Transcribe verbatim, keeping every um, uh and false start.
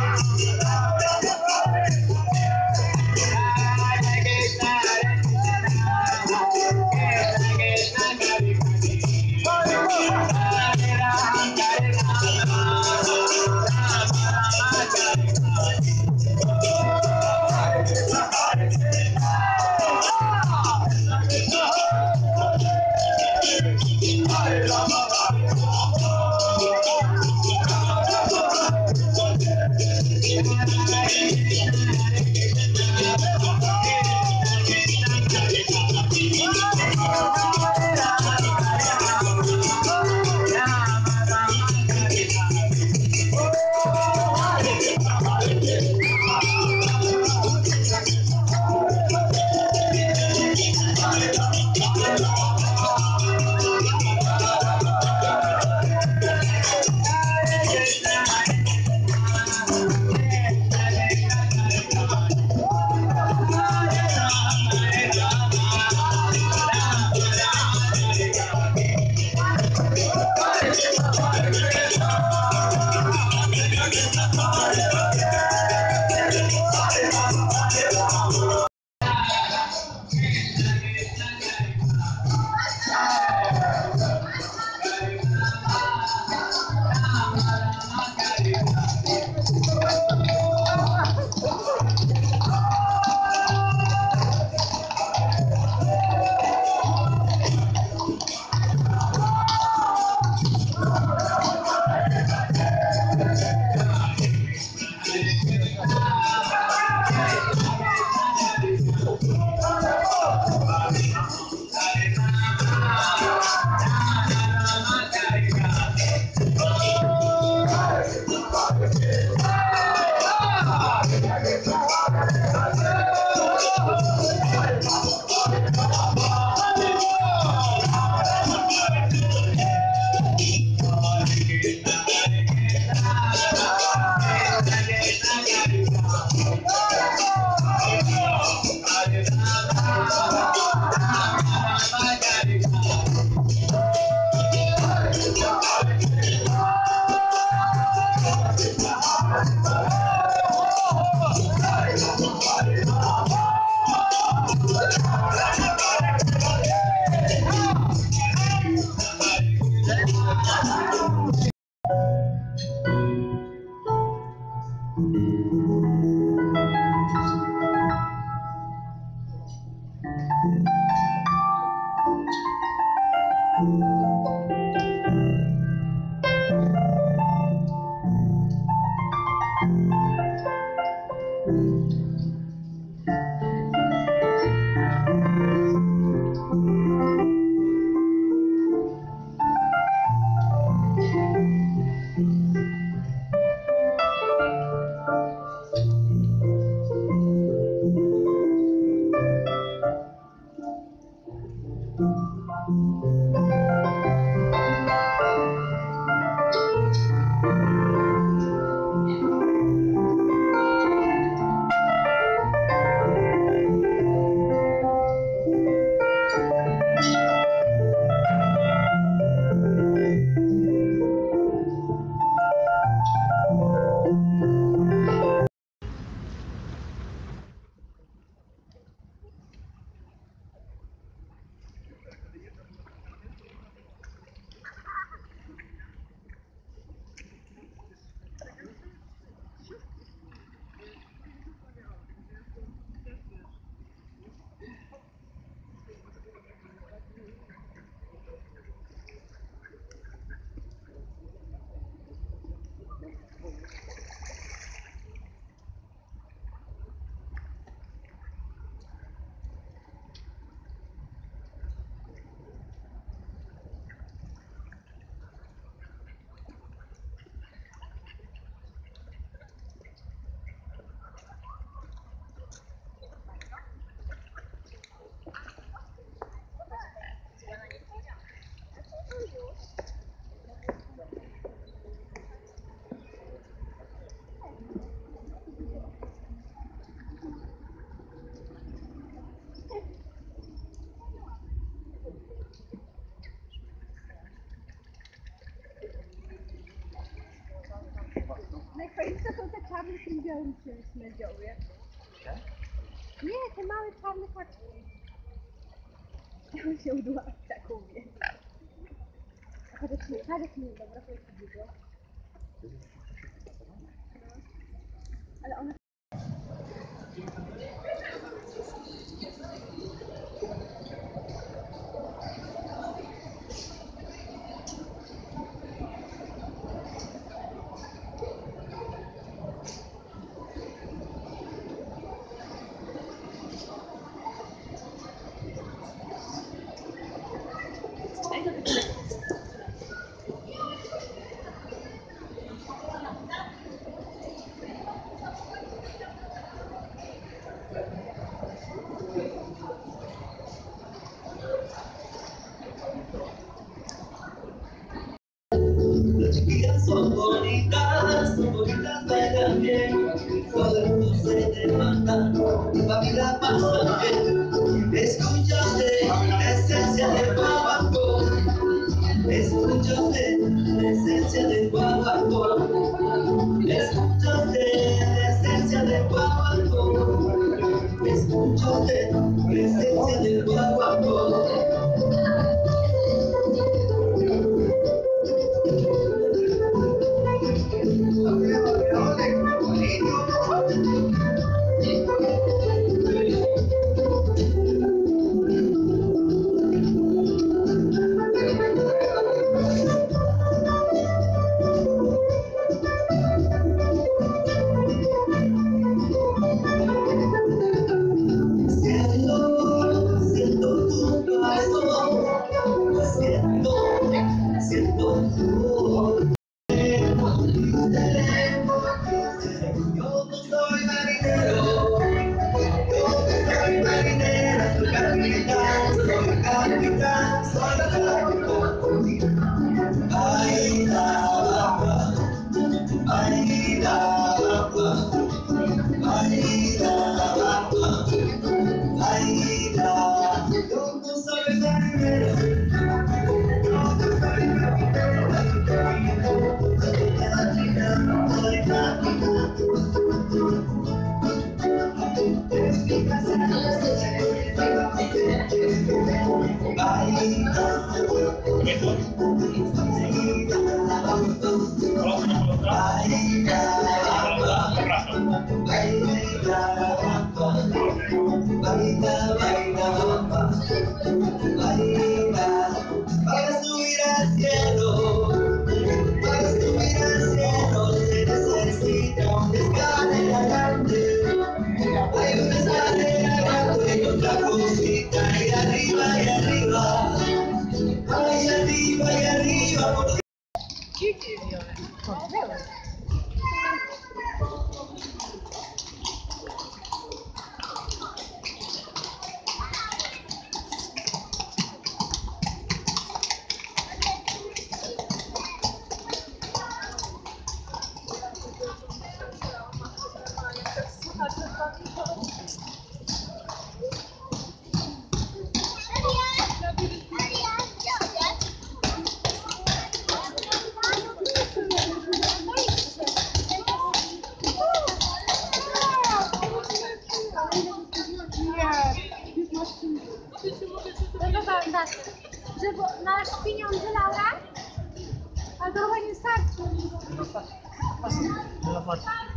Thank to są te czarne z tym białym czymś na dziobie? Nie, te małe czarne kaczki. Ja bym się udała w taką wiedzę. Chodź, nie, chodź, nie, dobra, to jest dużo. No. Ale one... Las chiquillas son bonitas, son bonitas, bailan bien, todo el mundo se levanta, la vida pasa bien. Escucha usted la esencia del guaguancó, escucha usted la esencia del guaguancó, escucha usted la esencia del guaguancó, escucha usted la esencia del guaguancó. Para subir al cielo, para subir al cielo se necesita una escalera grande. Hay una escalera grande y otra cosita, y arriba y arriba, ay arriba y arriba. Że masz pieniądze, Laura? Ale to chyba nie starczy. No,